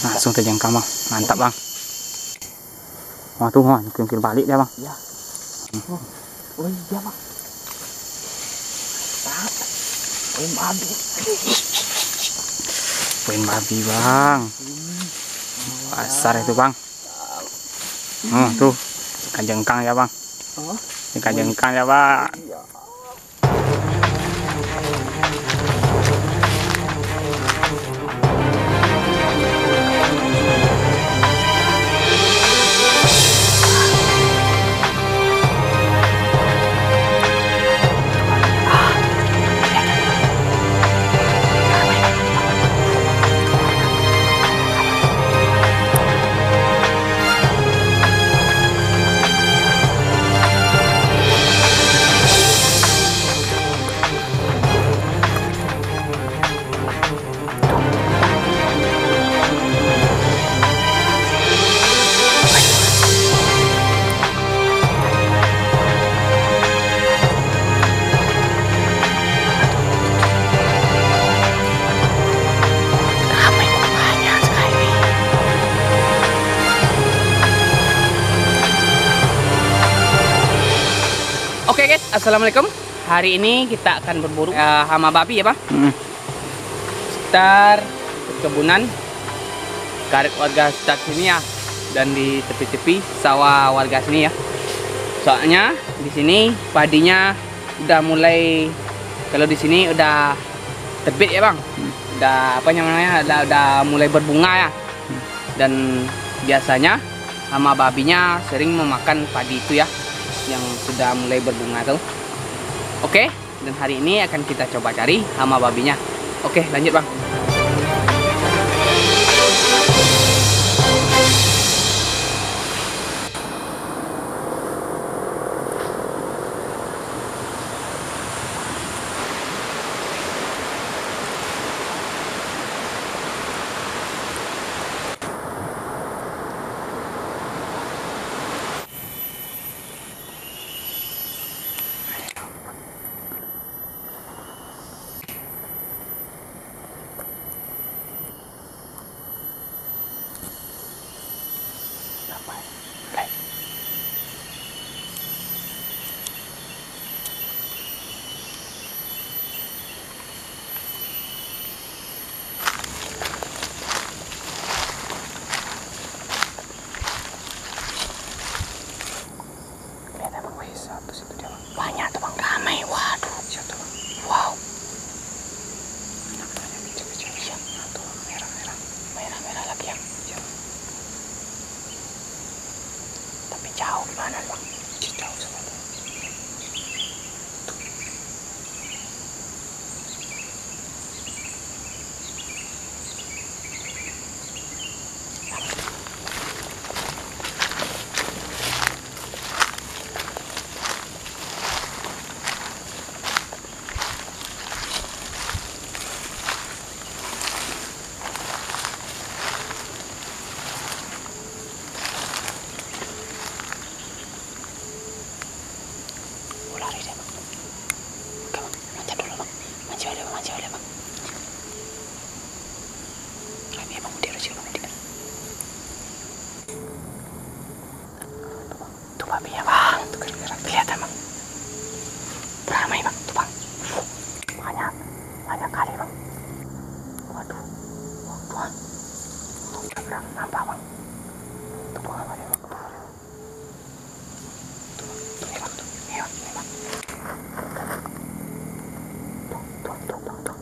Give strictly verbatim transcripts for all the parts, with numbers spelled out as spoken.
Langsung terjangkau bang, mantap bang. Wah tuh bang, kira balik dia bang. Iya. Oh, oh iya bang. Poin babi. Poin babi bang. Pasar itu bang. Oh tuh, ikan jengkang ya bang. Ikan jengkang ya bang. Oke guys, assalamualaikum. Hari ini kita akan berburu uh, hama babi ya bang. Hmm. Sekitar kebunan karek warga sekitar sini ya, dan di tepi-tepi sawah warga sini ya. Soalnya di sini padinya udah mulai, kalau di sini udah terbit ya bang. Hmm. Udah apa namanya? Udah, udah mulai berbunga ya. Hmm. Dan biasanya hama babinya sering memakan padi itu ya, yang sudah mulai berbunga tuh. Oke, dan hari ini akan kita coba cari hama babinya. Oke, lanjut bang. Banyak tuh bang, ramai. Waduh, wow. Iya, tuh merah-merah, merah-merah lagi ya. Tapi jauh gimana bang? Jauh sekali. Tuh babinya bang, tuh kelihatan bang. Beramai bang, tuh bang. Banyak, banyak kali bang. Waduh, waduh. Tuh berang, nampak bang. Tuh bang, apa dia bang? Tuh, tuh nih bang, tuh, nih bang, nih bang. Tuh, tuh, tuh, tuh, tuh.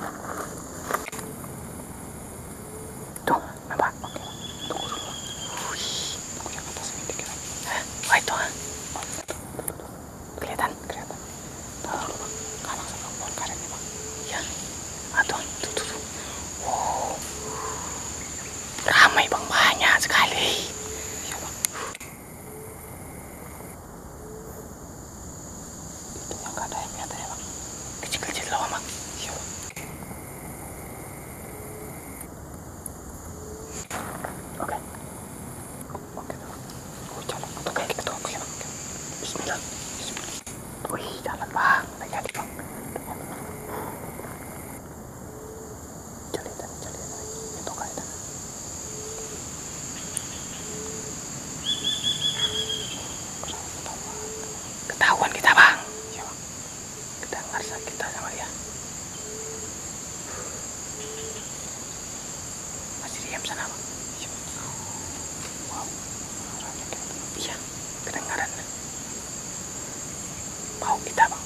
Tuh, nampak bang. Tunggu dulu bang. Wih, tunggu yang atas ini dikit lagi. Wah itu ah. Kelihatan, kelihatan. Tahu dulu bang, kanan sama pohon karetnya bang. Iya. Ah tuh, tuh, tuh, tuh. Wow. Ramai bang, banyak sekali. Iya bang. Itu yang nggak ada yang nyata ya bang. Kecil-kecil loh bang. Iya bang. Oke. Oke bang. Oh jalan. Oke, kita tunggu ya bang. Bismillah. Bismillah. Wih, jalan bang. Udah jadi bang. Udah jadi. Jalitan, jalitan. Itu kaitan. diam sana bang. Wow, iya kedengaran. Bau kita bang.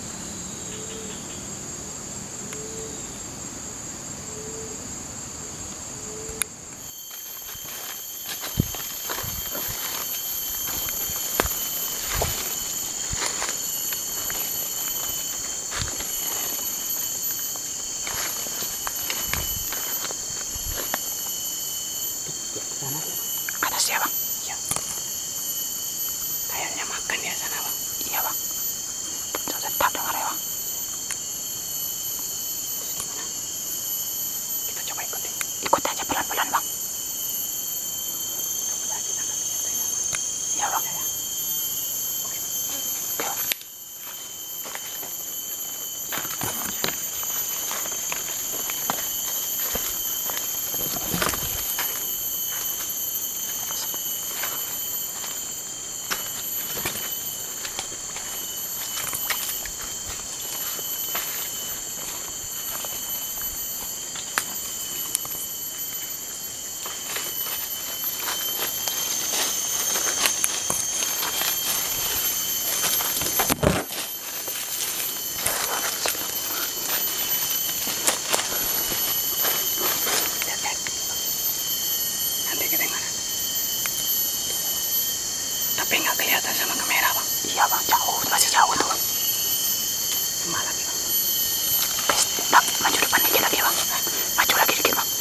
Atas ya bang. Iya. Kayaknya makan ya sana bang. Iya bang. Coba tetap dengar ya bang. Kita coba ikuti. Ikut aja pelan-pelan bang. Iya bang. Oke. Oke bang. Nanti kedengaran. Tapi nggak kelihatan sama kamera bang. Iya bang, jauh, masih jauh tuh bang. Semalam bang. Tes, bang, maju depan dikit lagi bang. Maju lagi dikit bang.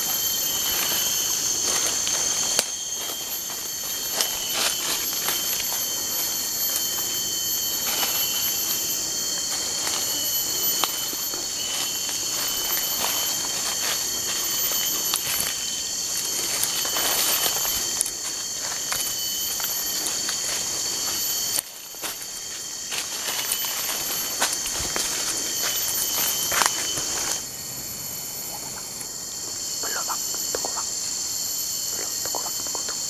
Belum bang, tunggu bang. Belum, tunggu bang, tunggu, tunggu.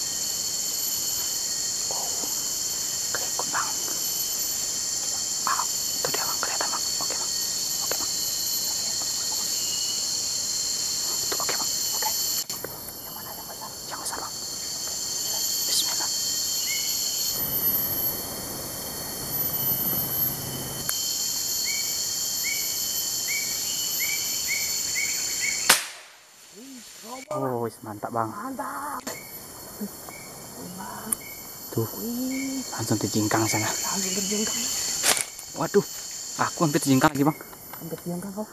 Oh, keikut bang. Ah, itu dia bang, kelihatan bang. Oke bang, oke bang. Tuh, oke bang, oke. Yang mana yang besar? Yang besar bang. Bismillah. Oh, wis mantap bang. Mantap. Tuh, langsung terjingkang sana. Langsung terjengkang. Waduh, aku hampir terjingkang lagi bang. Hampir terjengkang kau.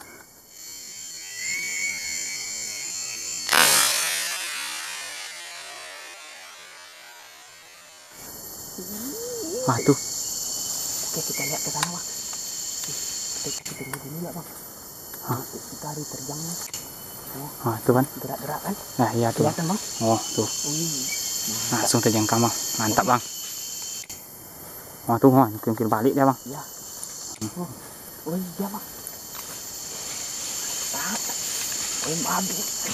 Wah tuh, Oke, kita lihat ke sana bang. Kita kita tunggu dulu ya bang. Hah? Kita hari terjangnya. wah tuh kan. Gerak-gerak kan? Nah iya tuh. Kelihatan bang. Oh tuh, Wih. langsung terjangkang bang. Mantap bang. Wah tuh, wah mungkin balik dia bang. Ya. Oh, oh iya bang. Tak. Oh babi.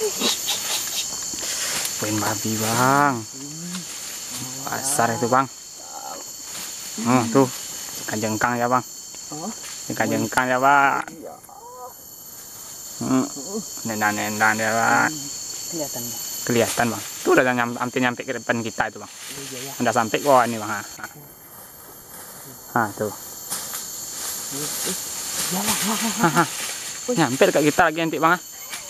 Poin babi bang. Pasar itu bang. Oh tuh, ikan jengkang ya bang. Oh. Ikan jengkang ya bang. Iya. Hmm. Nendang-nendang dia bang. Kelihatan bang. Kelihatan bang. Tuh udah nyampe, hampir nyampe ke depan kita itu bang. Oh iya ya. Udah sampai kok ini bang. Ah, ah tuh. Iya bang. Haha. Nyampe dekat kita lagi nanti bang.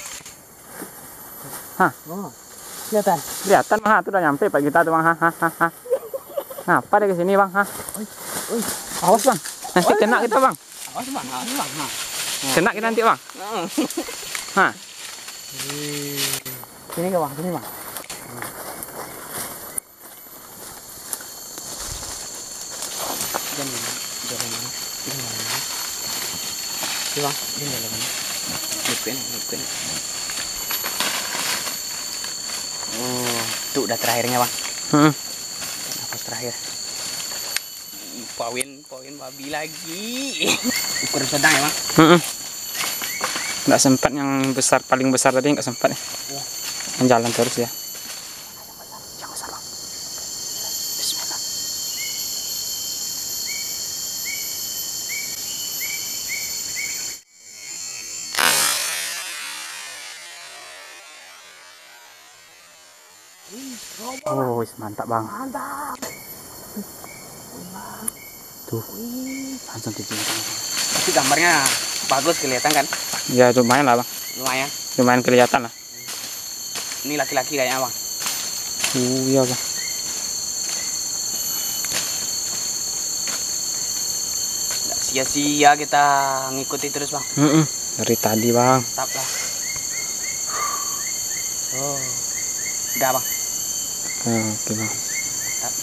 Hah? Oh. Kelihatan. Kelihatan bang. Tuh udah nyampe pak kita tuh bang. Hahaha. Ngapa dia kesini bang? Hah? Oi. Oi. Awas bang. Nanti kena kita bang. Awas bang. Awas bang. Ha. Kena kita nanti bang. Hah? Sini ke bang. Sini bang. Jangan jangan mana. Jangan mana. Sini bang. Ini dalam mana. Lipin, lipin. Oh, itu udah terakhirnya bang. Hmm. Nafas terakhir. Poin, poin babi lagi. Ukur sedang ya bang. Hmm. Nggak sempat yang besar, paling besar tadi nggak sempat ya. Iya. Yang jalan terus ya. Yang besar bang. Bismillah. Oh, wis mantap bang. Mantap. Tuh, langsung dicincang. Tapi gambarnya bagus kelihatan kan? Ya lumayan lah bang. Lumayan. Lumayan kelihatan lah. Ini laki-laki kayaknya bang. Oh iya bang. Nggak sia-sia kita ngikuti terus bang. Mm -mm. Dari tadi bang. Mantap lah. Oh, udah bang. Oh, oke bang. Mantap.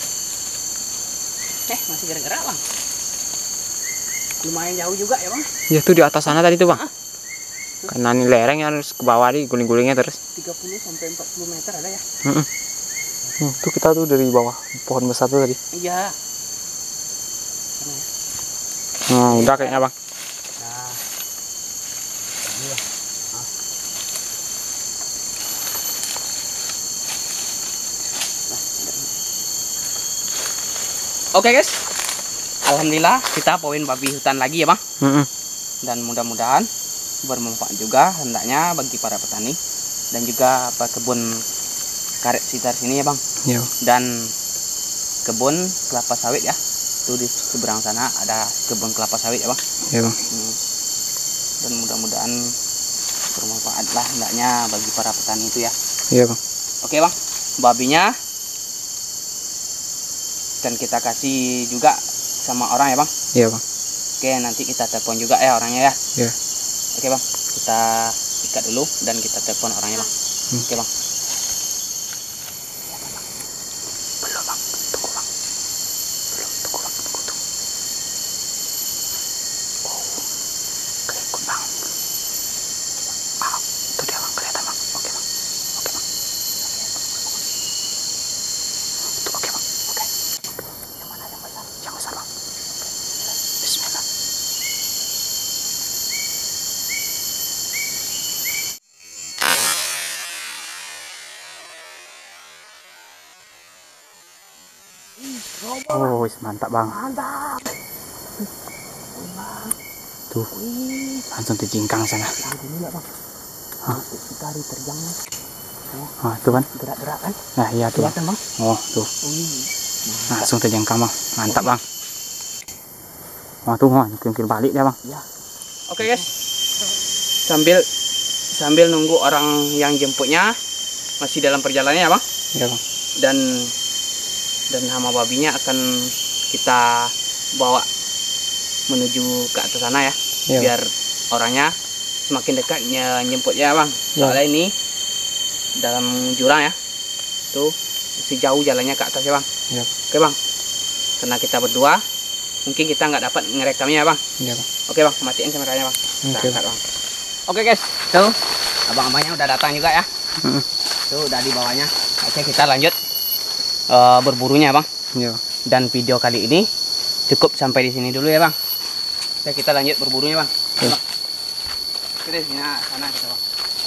Eh masih gerak-gerak bang. Lumayan jauh juga ya bang. Ya tuh di atas sana tadi tuh bang. Ah. Karena ini lereng harus ke bawah nih guling-gulingnya terus. tiga puluh sampai empat puluh meter ada ya. Mm -mm. Hmm, tuh kita tuh dari bawah pohon besar tuh tadi. Iya. Hmm, udah kayaknya bang. Nah. Iya. Ah. Oke guys, alhamdulillah kita poin babi hutan lagi ya bang. Mm -mm. Dan mudah-mudahan bermanfaat juga hendaknya bagi para petani dan juga apa kebun karet sekitar sini ya bang. Iya. Dan kebun kelapa sawit ya, tuh di seberang sana ada kebun kelapa sawit ya bang. Iya bang. Hmm. Dan mudah-mudahan bermanfaat lah hendaknya bagi para petani itu ya. Iya bang. Oke bang, babinya dan kita kasih juga sama orang ya bang. Iya bang. Oke, nanti kita telepon juga ya orangnya ya. Iya. Oke bang, kita ikat dulu dan kita telepon orangnya bang. Hmm. Oke bang. Belum bang, tunggu bang. Belum, tunggu bang, tunggu tunggu. Oh, kelihatan bang. Ah, itu dia bang, kelihatan bang. Oke bang, oke bang. Tuh, oke bang, oke. Yang mana yang besar? Yang besar bang. Bismillah. Oh, wis mantap bang. Mantap. Tuh, langsung dicingkang sana. Ini bang. Hah? Kita hari terjang nih. Ah, tuh kan? Gerak-gerak kan? Nah, iya tuh. Kelihatan bang. Oh, tuh. Langsung terjangkau bang. Mantap bang. Wah, tuh bang, mungkin balik ya bang. Ya. Oke guys. Sambil sambil nunggu orang yang jemputnya masih dalam perjalanan ya bang. Iya bang. Dan dan hama babinya akan kita bawa menuju ke atas sana ya. Iya. Biar orangnya semakin dekat nyemput ya bang. Ya. Soalnya ini dalam jurang ya. Tuh masih jauh jalannya ke atas ya bang. Iya. Oke bang. Karena kita berdua mungkin kita nggak dapat ngerekamnya ya bang. Iya bang. Oke bang, matiin kameranya bang. Oke, Kita angkat, bang. Oke guys, tuh abang-abangnya udah datang juga ya. Mm. Tuh udah di bawahnya. Oke kita lanjut uh, berburunya bang. Iya. Dan video kali ini cukup sampai di sini dulu ya bang. Oke kita lanjut berburunya bang. Oke. Bang. Oke deh, sini sana kita bang.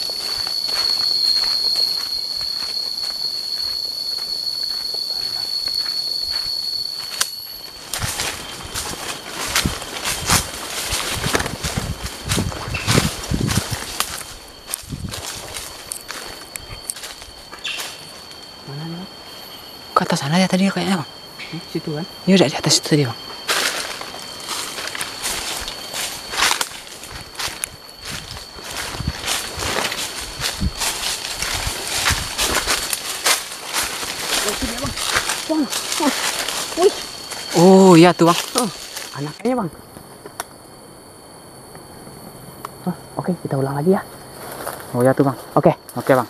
Mana nih bang? Ke atas sana ya tadi kayaknya bang. Hmm, situ kan? Iya udah di atas itu tadi bang. Bang, oh, wih, Oh iya tuh bang. oh, anaknya bang. Oh, oke kita ulang lagi ya. Oh iya tuh bang. Oke. Oke bang.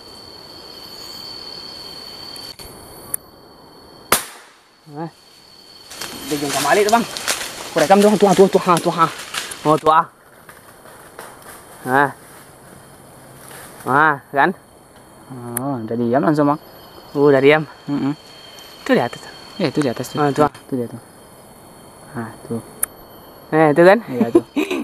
Nah, dia jengkam balik tuh bang. Kurekam tuh, tuh, tuh, tuh, tuh, tuh, oh tuh ah. Nah, nah kan? Oh udah diam langsung bang. Uh, udah diam. Mm -mm. Tuh di atas. Ya itu di atas tuh. Ah, tuh. Tuh dia tuh. Nah tuh. Eh, itu kan? Iya tuh.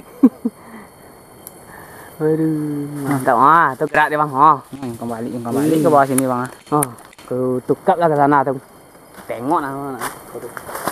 Aduh, mantap. Ah, tuh gerak dia bang. Oh, Hmm, kembali kembali ke bawah sini bang. oh, ke tukap lah ke sana tuh. Tengok nah. Nah.